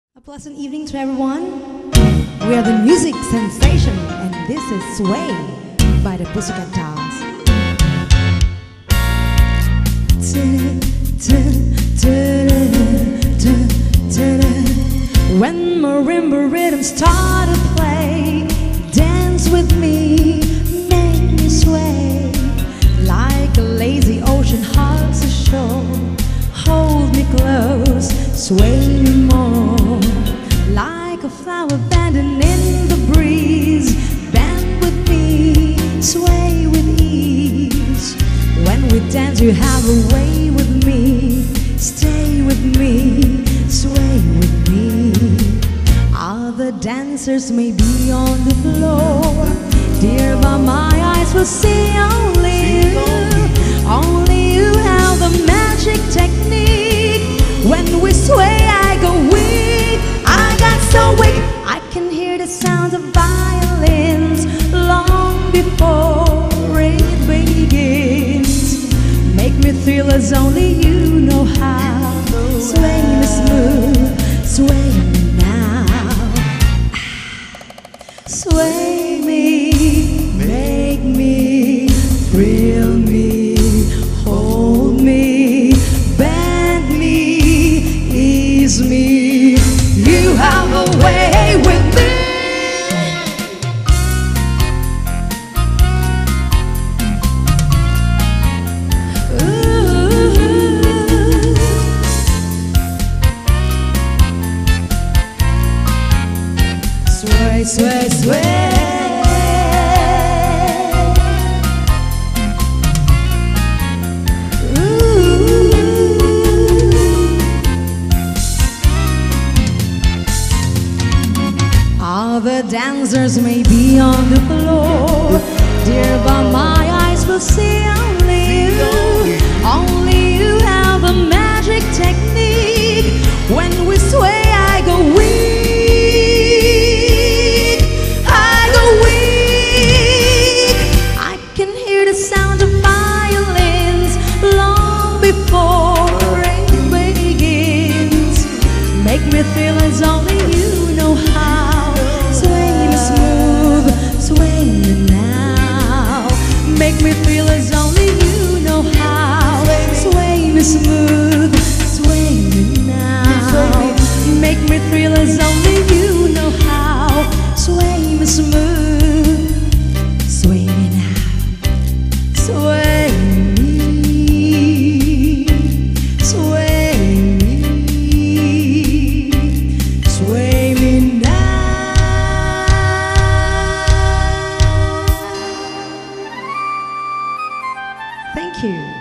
A pleasant evening to everyone. We are the music sensation, and this is Sway by the Pussycat Dolls. When marimba rhythms start to play, dance with me, make me sway. Like a lazy ocean hugs the shore, hold me close, sway me more. Like a flower bending in the breeze, bend with me, sway with ease. When we dance you have a way with me, stay with me, sway with me. Other dancers may be on the floor, dear, but my eyes will see only you. Only you have the magic technique. When we sway I go weak, I got so weak. I can hear the sounds of violins long before it begins. Make me thrill as only you know how. Sway me smooth, sway me now. Sway me, make me, thrill me, hold me, bend me, ease me. You have a way with me. Sway, sway, sway. Other dancers may be on the floor, dear, but my eyes will see only you. Only you have a magic technique. When we sway I go weak. I go weak. I can hear the sound of violins long before it begins. Make me feel as only you know how. Sway me smooth, sway me now. Make me feel as only you know how. Sway me smooth, sway me now. Make me feel as only you know how. Sway me smooth, sway me now. Sway me, sway me, sway me now. Thank you.